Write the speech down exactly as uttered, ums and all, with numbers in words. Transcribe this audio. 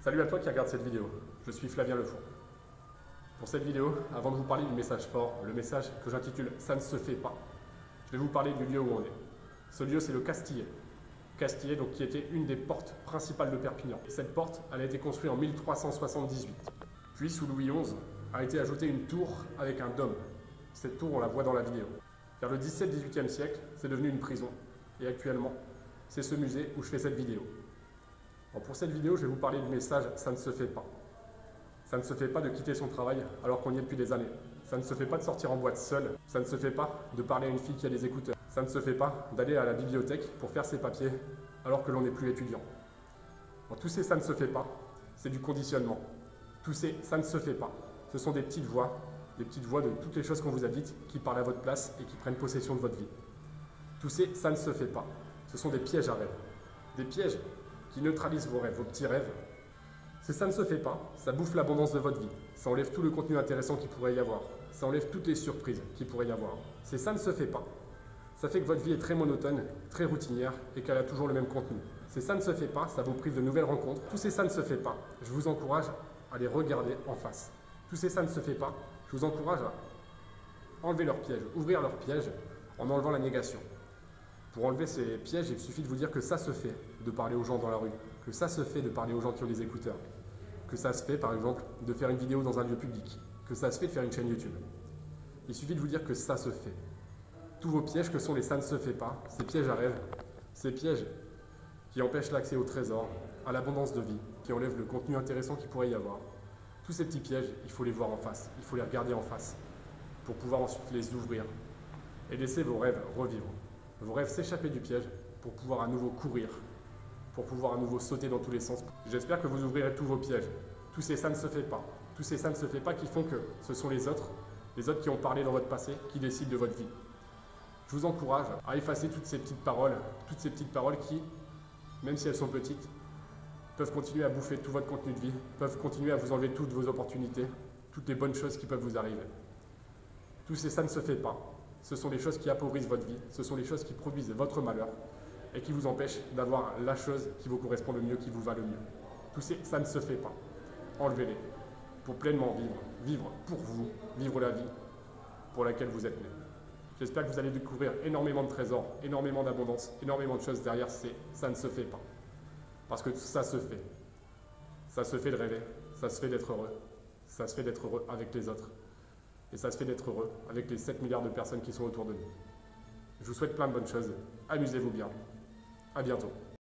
Salut à toi qui regarde cette vidéo, je suis Flavien Lefour. Pour cette vidéo, avant de vous parler du message fort, le message que j'intitule « Ça ne se fait pas », je vais vous parler du lieu où on est. Ce lieu, c'est le Castillet. Castillet, donc, qui était une des portes principales de Perpignan. Cette porte, elle a été construite en mille trois cent soixante-dix-huit. Puis, sous Louis onze, a été ajoutée une tour avec un dôme. Cette tour, on la voit dans la vidéo. Vers le dix-septième dix-huitième siècle, c'est devenu une prison. Et actuellement, c'est ce musée où je fais cette vidéo. Bon, pour cette vidéo, je vais vous parler du message « Ça ne se fait pas ». Ça ne se fait pas de quitter son travail alors qu'on y est depuis des années. Ça ne se fait pas de sortir en boîte seul. Ça ne se fait pas de parler à une fille qui a des écouteurs. Ça ne se fait pas d'aller à la bibliothèque pour faire ses papiers alors que l'on n'est plus étudiant. Bon, tous ces « ça ne se fait pas », c'est du conditionnement. Tous ces « ça ne se fait pas », ce sont des petites voix, des petites voix de toutes les choses qu'on vous a dites qui parlent à votre place et qui prennent possession de votre vie. Tous ces « ça ne se fait pas », ce sont des pièges à rêve. Des pièges qui neutralisent vos rêves, vos petits rêves. C'est ça ne se fait pas, ça bouffe l'abondance de votre vie. Ça enlève tout le contenu intéressant qu'il pourrait y avoir. Ça enlève toutes les surprises qu'il pourrait y avoir. C'est ça ne se fait pas. Ça fait que votre vie est très monotone, très routinière et qu'elle a toujours le même contenu. C'est ça ne se fait pas, ça vous prive de nouvelles rencontres. Tous ces ça ne se fait pas, je vous encourage à les regarder en face. Tous ces ça ne se fait pas, je vous encourage à enlever leurs pièges, ouvrir leurs pièges en enlevant la négation. Pour enlever ces pièges, il suffit de vous dire que ça se fait de parler aux gens dans la rue, que ça se fait de parler aux gens qui ont des écouteurs, que ça se fait par exemple de faire une vidéo dans un lieu public, que ça se fait de faire une chaîne YouTube. Il suffit de vous dire que ça se fait. Tous vos pièges que sont les ça ne se fait pas, ces pièges à rêve, ces pièges qui empêchent l'accès au trésor, à l'abondance de vie, qui enlèvent le contenu intéressant qu'il pourrait y avoir. Tous ces petits pièges, il faut les voir en face, il faut les regarder en face, pour pouvoir ensuite les ouvrir et laisser vos rêves revivre. Vos rêves s'échapper du piège pour pouvoir à nouveau courir, pour pouvoir à nouveau sauter dans tous les sens. J'espère que vous ouvrirez tous vos pièges. Tous ces ça ne se fait pas. Tous ces ça ne se fait pas qui font que ce sont les autres, les autres qui ont parlé dans votre passé, qui décident de votre vie. Je vous encourage à effacer toutes ces petites paroles, toutes ces petites paroles qui, même si elles sont petites, peuvent continuer à bouffer tout votre contenu de vie, peuvent continuer à vous enlever toutes vos opportunités, toutes les bonnes choses qui peuvent vous arriver. Tous ces ça ne se fait pas. Ce sont les choses qui appauvrissent votre vie, ce sont les choses qui produisent votre malheur et qui vous empêchent d'avoir la chose qui vous correspond le mieux, qui vous va le mieux. Tous ces ça ne se fait pas. Enlevez-les pour pleinement vivre, vivre pour vous, vivre la vie pour laquelle vous êtes né. J'espère que vous allez découvrir énormément de trésors, énormément d'abondance, énormément de choses derrière ces ça ne se fait pas. Parce que ça se fait. Ça se fait de rêver, ça se fait d'être heureux, ça se fait d'être heureux avec les autres. Et ça se fait d'être heureux avec les sept milliards de personnes qui sont autour de nous. Je vous souhaite plein de bonnes choses. Amusez-vous bien. À bientôt.